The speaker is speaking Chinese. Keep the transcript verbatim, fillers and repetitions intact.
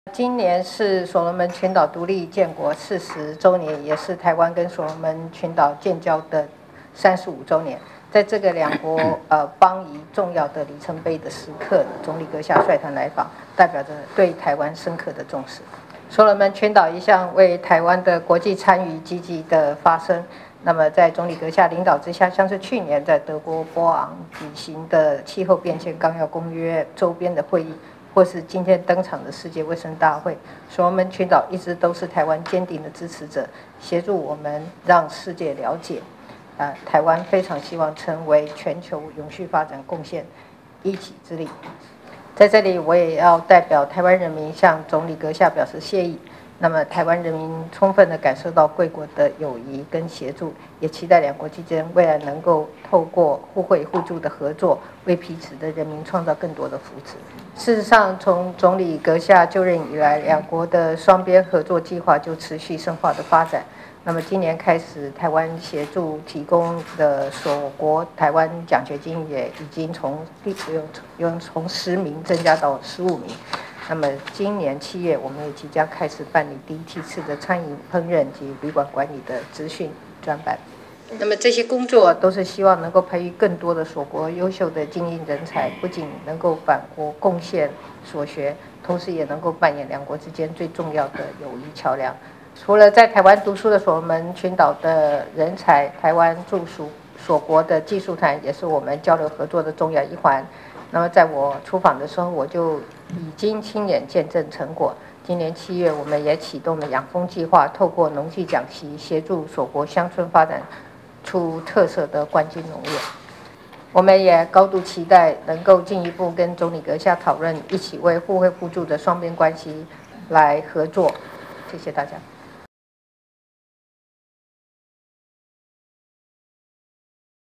今年是所罗门群岛独立建国四十周年，也是台湾跟所罗门群岛建交的三十五周年。在这个两国呃邦谊重要的里程碑的时刻，总理阁下率团来访，代表着对台湾深刻的重视。所罗门群岛一向为台湾的国际参与积极的发声。那么，在总理阁下领导之下，像是去年在德国波昂举行的气候变迁纲要公约周边的会议，或是今天登场的世界卫生大会，所罗门群岛一直都是台湾坚定的支持者，协助我们让世界了解，呃，台湾非常希望成为全球永续发展贡献一己之力。在这里，我也要代表台湾人民向总理阁下表示谢意。那么，台湾人民充分地感受到贵国的友谊跟协助，也期待两国之间未来能够透过互惠互助的合作，为彼此的人民创造更多的福祉。事实上，从总理阁下就任以来，两国的双边合作计划就持续深化的发展。那么，今年开始，台湾协助提供的所国台湾奖学金也已经从有从十名增加到十五名。那么今年七月，我们也即将开始办理第一梯次的餐饮烹饪及旅馆管理的资讯专班。那么这些工作都是希望能够培育更多的所国优秀的精英人才，不仅能够返国贡献所学，同时也能够扮演两国之间最重要的友谊桥梁。除了在台湾读书的所罗门群岛的人才，台湾驻属所国的技术团也是我们交流合作的重要一环。那么在我出访的时候，我就已经亲眼见证成果。今年七月，我们也启动了养蜂计划，透过农技讲习，协助所国乡村发展出特色的冠军农业。我们也高度期待能够进一步跟总理阁下讨论，一起为互惠互助的双边关系来合作。谢谢大家。